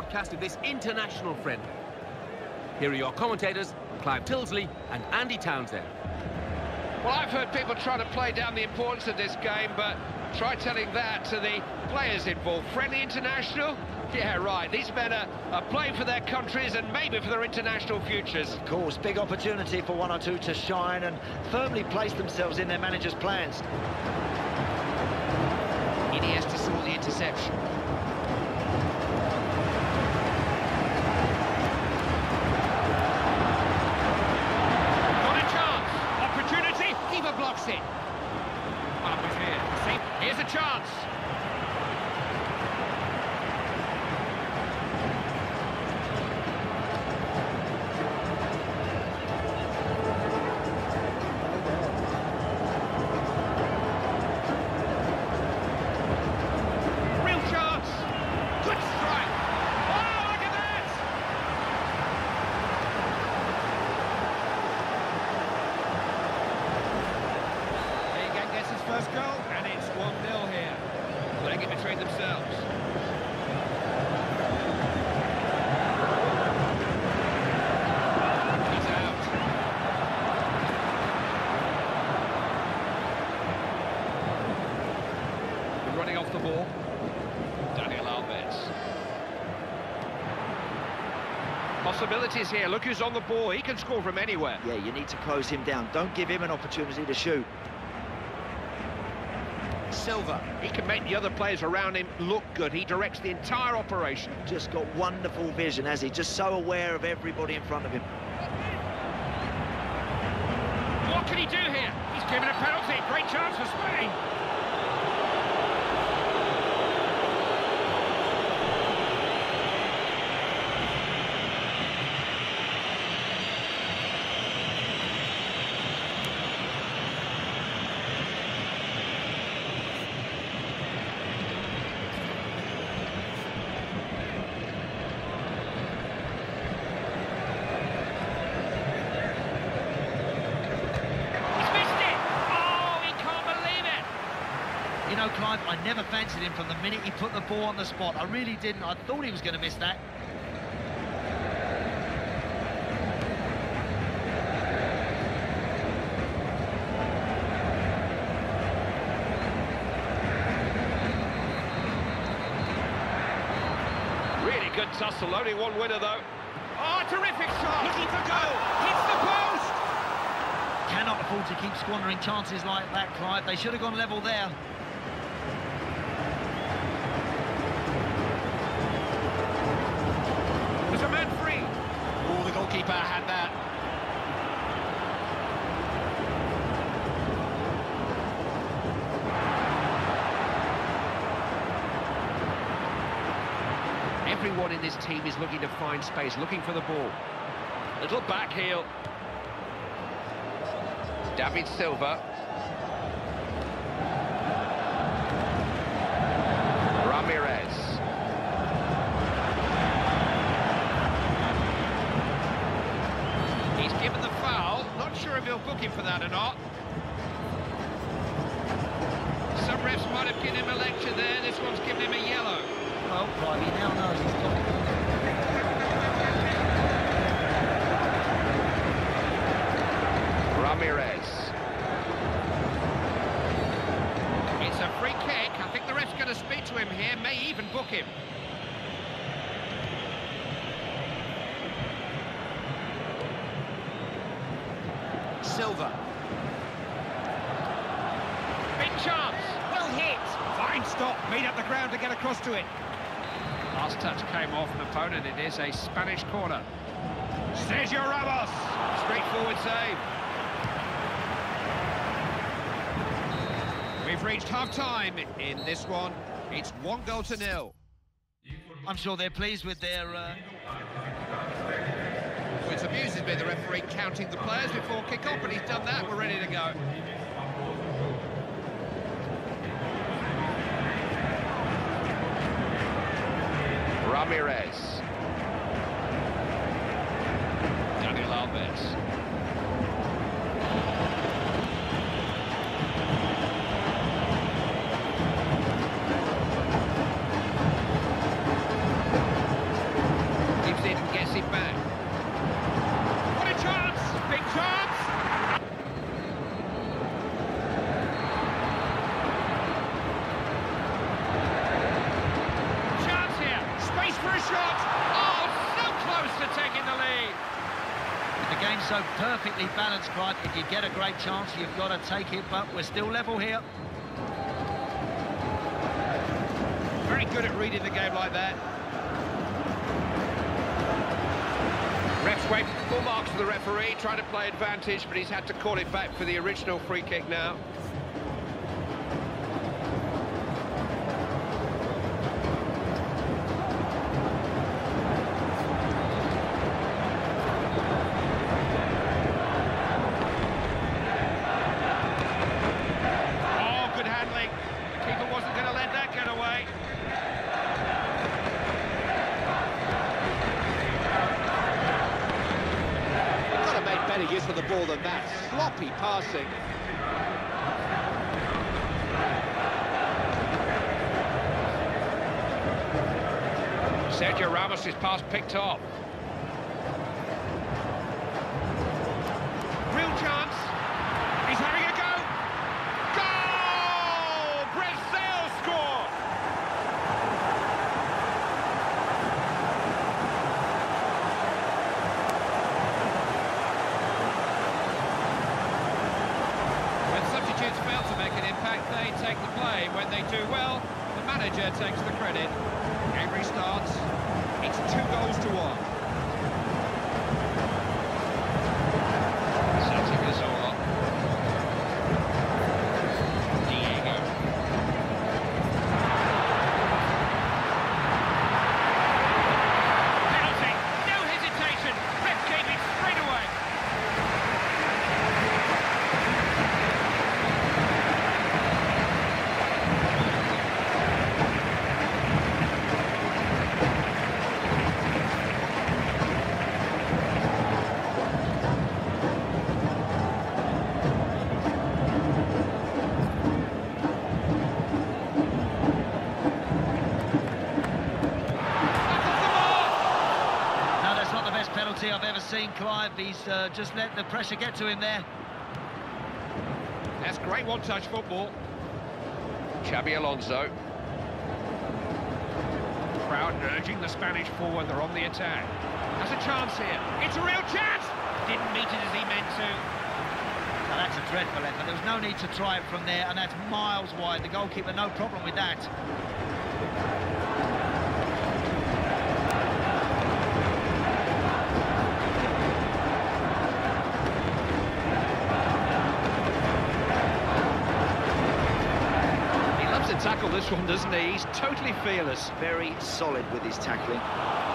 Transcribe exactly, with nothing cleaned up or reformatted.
broadcast of this international friendly. Here are your commentators, Clive Tilsley and Andy Townsend. Well, I've heard people trying to play down the importance of this game, but try telling that to the players involved. Friendly international? Yeah, right. These men are, are playing for their countries and maybe for their international futures. Of course, big opportunity for one or two to shine and firmly place themselves in their manager's plans. Iniesta saw the interception. Blocks it. Up with here. See, here's a chance. Real chance. Good strike. Oh, look at that! First goal, and it's one nil here. Playing it between themselves. He's out. We're running off the ball. Daniel Alves. Possibilities here. Look who's on the ball. He can score from anywhere. Yeah, you need to close him down. Don't give him an opportunity to shoot. Silva, he can make the other players around him look good. He directs the entire operation. Just got wonderful vision, has he? Just so aware of everybody in front of him. What can he do here? He's given a penalty. Great chance for Spain. You know, Clive, I never fancied him from the minute he put the ball on the spot. I really didn't. I thought he was going to miss that. Really good tussle, only one winner though. Oh, terrific shot! Looking for goal! Hits the post! Cannot afford to keep squandering chances like that, Clive. They should have gone level there. There's a man free. Oh, the goalkeeper had that. Everyone in this team is looking to find space, looking for the ball. Little back heel. David Silva. Ramirez. He's given the foul. Not sure if he'll book him for that or not. Some refs might have given him a lecture there. This one's given him a yellow. Well, Clive, he now knows he's got it. Ramirez. It's a free kick. I think the ref's going to speak to him here, may even book him. Silva. Big chance. Well hit. Fine stop. Made up the ground to get across to it. Last touch came off an opponent. It is a Spanish corner. Sergio Ramos. Straightforward save. We've reached half-time in this one. It's one goal to nil. I'm sure they're pleased with their... Uh... Which amuses me, the referee counting the players before kick-off, but he's done that. We're ready to go. Ramirez. Daniel Alves. game's so perfectly balanced, Clive. If you get a great chance, you've got to take it, but we're still level here. Very good at reading the game like that. Ref's wait full marks for the referee, trying to play advantage, but he's had to call it back for the original free kick now. Oh, good handling. The keeper wasn't going to let that get away. Better use of the ball than that. Sloppy passing. Sergio Ramos' pass picked up. Real chance. He's having a go. Goal! Brazil score! Fail to make an impact, they take the blame. When they do well, the manager takes the credit. Game restarts. It's two goals to one. Santi Cazorla. Diego. Penalty. No hesitation. Ref gave it straight away. I've ever seen, Clive. He's uh, just let the pressure get to him there. That's great one-touch football. Xabi Alonso. Crowd urging the Spanish forward. They're on the attack. Has a chance here. It's a real chance. Didn't meet it as he meant to. Now, that's a dreadful effort. There was no need to try it from there, and that's miles wide. The goalkeeper, no problem with that. Tackle this one, doesn't he? He's totally fearless. Very solid with his tackling.